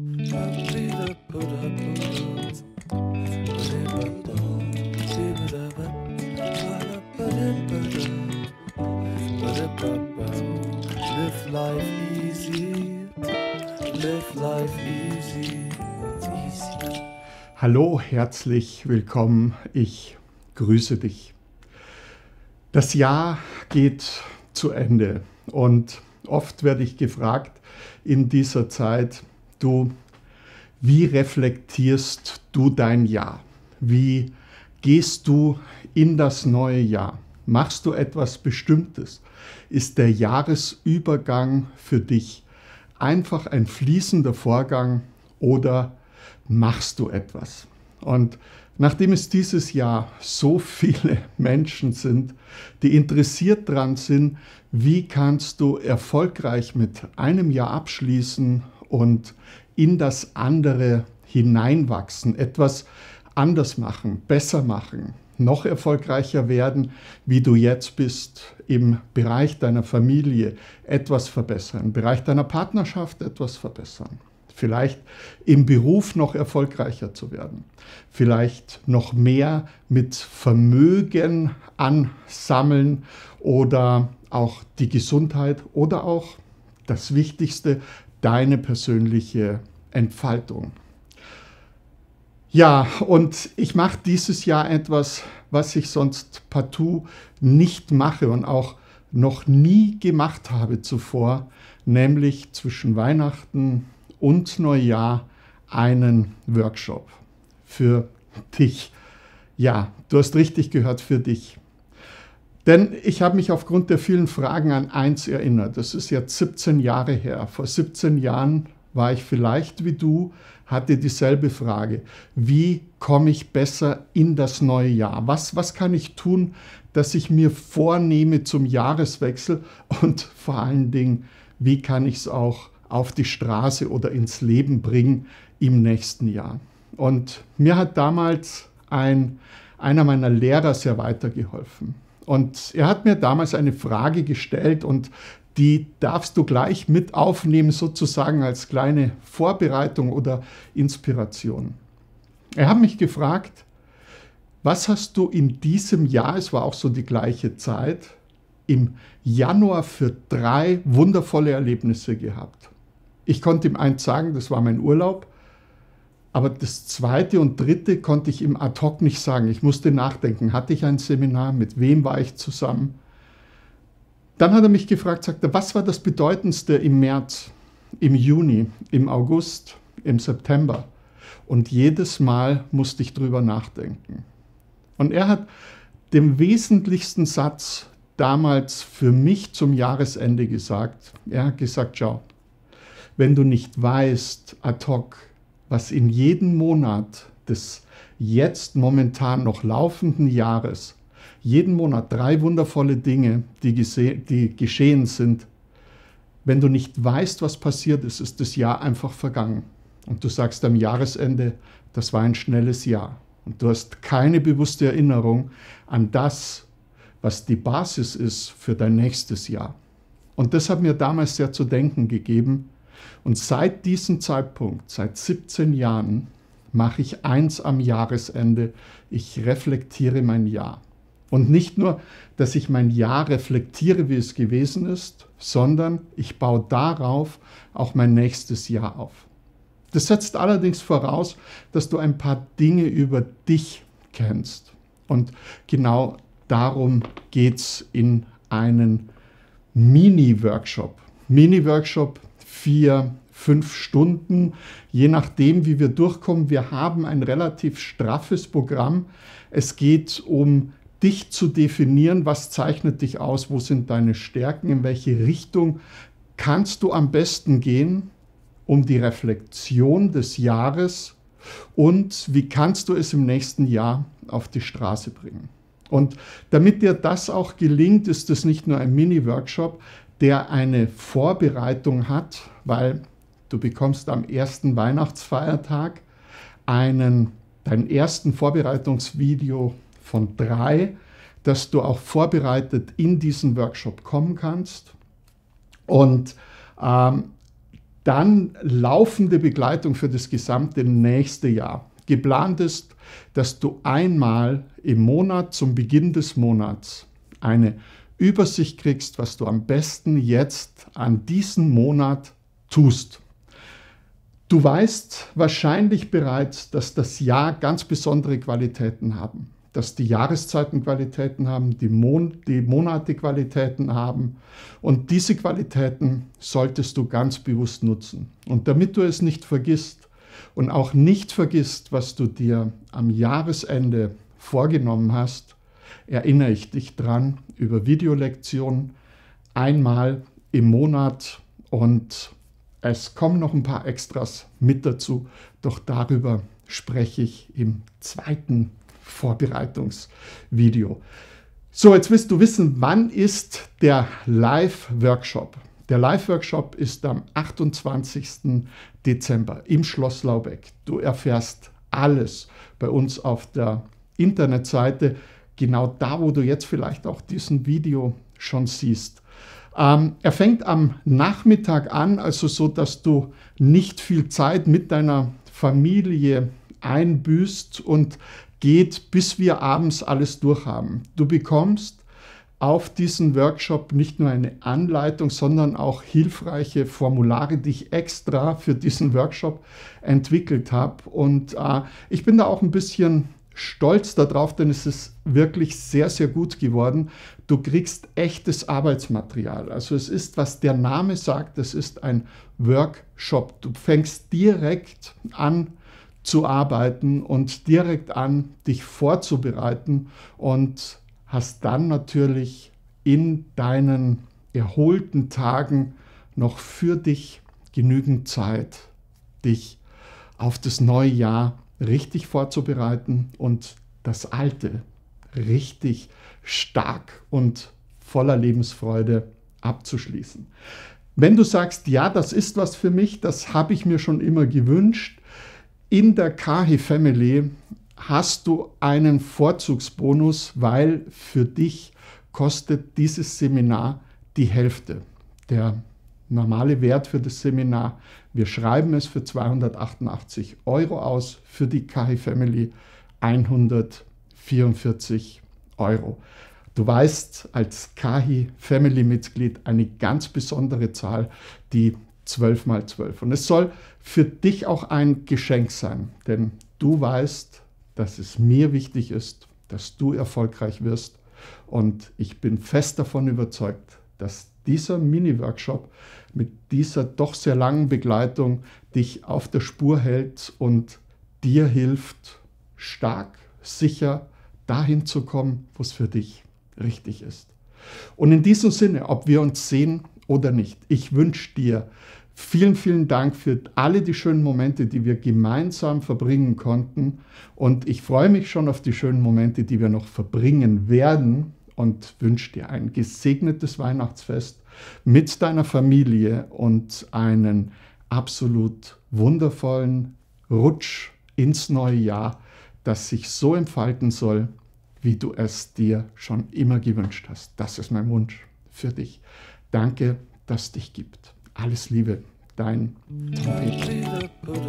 Live life easy, live life easy, easy. Hallo, herzlich willkommen, ich grüße dich. Das Jahr geht zu Ende und oft werde ich gefragt in dieser Zeit, wie reflektierst du dein Jahr? Wie gehst du in das neue Jahr? Machst du etwas Bestimmtes? Ist der Jahresübergang für dich einfach ein fließender Vorgang oder machst du etwas? Und nachdem es dieses Jahr so viele Menschen sind, die interessiert daran sind, wie kannst du erfolgreich mit einem Jahr abschließen und in das andere hineinwachsen, etwas anders machen, besser machen, noch erfolgreicher werden, wie du jetzt bist, im Bereich deiner Familie etwas verbessern, im Bereich deiner Partnerschaft etwas verbessern, vielleicht im Beruf noch erfolgreicher zu werden, vielleicht noch mehr mit Vermögen ansammeln oder auch die Gesundheit oder auch das Wichtigste, deine persönliche Entfaltung. Ja, und ich mache dieses Jahr etwas, was ich sonst partout nicht mache und auch noch nie gemacht habe zuvor, nämlich zwischen Weihnachten und Neujahr einen Workshop für dich. Ja, du hast richtig gehört, für dich. Denn ich habe mich aufgrund der vielen Fragen an eins erinnert. Das ist jetzt 17 Jahre her. Vor 17 Jahren war ich vielleicht wie du, hatte dieselbe Frage. Wie komme ich besser in das neue Jahr? Was kann ich tun, dass ich mir vornehme zum Jahreswechsel? Und vor allen Dingen, wie kann ich es auch auf die Straße oder ins Leben bringen im nächsten Jahr? Und mir hat damals einer meiner Lehrer sehr weitergeholfen. Und er hat mir damals eine Frage gestellt und die darfst du gleich mit aufnehmen, sozusagen als kleine Vorbereitung oder Inspiration. Er hat mich gefragt, was hast du in diesem Jahr, es war auch so die gleiche Zeit, im Januar für 3 wundervolle Erlebnisse gehabt? Ich konnte ihm eins sagen, das war mein Urlaub, aber das zweite und dritte konnte ich ihm ad hoc nicht sagen. Ich musste nachdenken, hatte ich ein Seminar, mit wem war ich zusammen? Dann hat er mich gefragt, sagt er, was war das Bedeutendste im März, im Juni, im August, im September? Und jedes Mal musste ich drüber nachdenken. Und er hat den wesentlichsten Satz damals für mich zum Jahresende gesagt. Er hat gesagt, schau, wenn du nicht weißt ad hoc, was in jedem Monat des jetzt momentan noch laufenden Jahres, jeden Monat 3 wundervolle Dinge, die geschehen sind. Wenn du nicht weißt, was passiert ist, ist das Jahr einfach vergangen. Und du sagst am Jahresende, das war ein schnelles Jahr. Und du hast keine bewusste Erinnerung an das, was die Basis ist für dein nächstes Jahr. Und das hat mir damals sehr zu denken gegeben. Und seit diesem Zeitpunkt, seit 17 Jahren, mache ich eins am Jahresende. Ich reflektiere mein Jahr. Und nicht nur, dass ich mein Jahr reflektiere, wie es gewesen ist, sondern ich baue darauf auch mein nächstes Jahr auf. Das setzt allerdings voraus, dass du ein paar Dinge über dich kennst. Und genau darum geht es in einen Mini-Workshop. Mini-Workshop 4-5 Stunden, je nachdem, wie wir durchkommen. Wir haben ein relativ straffes Programm. Es geht um dich zu definieren, was zeichnet dich aus, wo sind deine Stärken, in welche Richtung kannst du am besten gehen, um die Reflexion des Jahres und wie kannst du es im nächsten Jahr auf die Straße bringen. Und damit dir das auch gelingt, ist es nicht nur ein Mini-Workshop, der eine Vorbereitung hat, weil du bekommst am ersten Weihnachtsfeiertag dein ersten Vorbereitungsvideo von 3, dass du auch vorbereitet in diesen Workshop kommen kannst. Und dann laufende Begleitung für das gesamte nächste Jahr. Geplant ist, dass du einmal im Monat zum Beginn des Monats eine Übersicht kriegst, was du am besten jetzt an diesem Monat tust. Du weißt wahrscheinlich bereits, dass das Jahr ganz besondere Qualitäten haben, dass die Jahreszeiten Qualitäten haben, die Monate Qualitäten haben, und diese Qualitäten solltest du ganz bewusst nutzen. Und damit du es nicht vergisst und auch nicht vergisst, was du dir am Jahresende vorgenommen hast, erinnere ich dich dran über Videolektionen einmal im Monat, und es kommen noch ein paar Extras mit dazu, doch darüber spreche ich im zweiten Vorbereitungsvideo. So, jetzt willst du wissen, wann ist der Live-Workshop? Der Live-Workshop ist am 28. Dezember im Schloss Laubeck. Du erfährst alles bei uns auf der Internetseite, genau da, wo du jetzt vielleicht auch diesen Video schon siehst. Er fängt am Nachmittag an, also so, dass du nicht viel Zeit mit deiner Familie einbüßt, und geht, bis wir abends alles durchhaben. Du bekommst auf diesen Workshop nicht nur eine Anleitung, sondern auch hilfreiche Formulare, die ich extra für diesen Workshop entwickelt habe. Und ich bin da auch ein bisschen stolz darauf, denn es ist wirklich sehr, sehr gut geworden. Du kriegst echtes Arbeitsmaterial. Also es ist, was der Name sagt, es ist ein Workshop. Du fängst direkt an zu arbeiten und direkt an, dich vorzubereiten, und hast dann natürlich in deinen erholten Tagen noch für dich genügend Zeit, dich auf das neue Jahr richtig vorzubereiten und das Alte richtig stark und voller Lebensfreude abzuschließen. Wenn du sagst, ja, das ist was für mich, das habe ich mir schon immer gewünscht, in der KAHI Family hast du einen Vorzugsbonus, weil für dich kostet dieses Seminar die Hälfte. Der normale Wert für das Seminar, wir schreiben es für 288 € aus, für die KAHI Family 144 €. Du weißt, als KAHI Family Mitglied eine ganz besondere Zahl, die 12 mal 12. Und es soll für dich auch ein Geschenk sein, denn du weißt, dass es mir wichtig ist, dass du erfolgreich wirst. Und ich bin fest davon überzeugt, dass dieser Mini-Workshop mit dieser doch sehr langen Begleitung dich auf der Spur hält und dir hilft, stark, sicher dahin zu kommen, wo es für dich richtig ist. Und in diesem Sinne, ob wir uns sehen oder nicht, ich wünsche dir vielen, vielen Dank für alle die schönen Momente, die wir gemeinsam verbringen konnten. Und ich freue mich schon auf die schönen Momente, die wir noch verbringen werden, und wünsche dir ein gesegnetes Weihnachtsfest mit deiner Familie und einen absolut wundervollen Rutsch ins neue Jahr, das sich so entfalten soll, wie du es dir schon immer gewünscht hast. Das ist mein Wunsch für dich. Danke, dass es dich gibt. Alles Liebe, dein Tom Peter.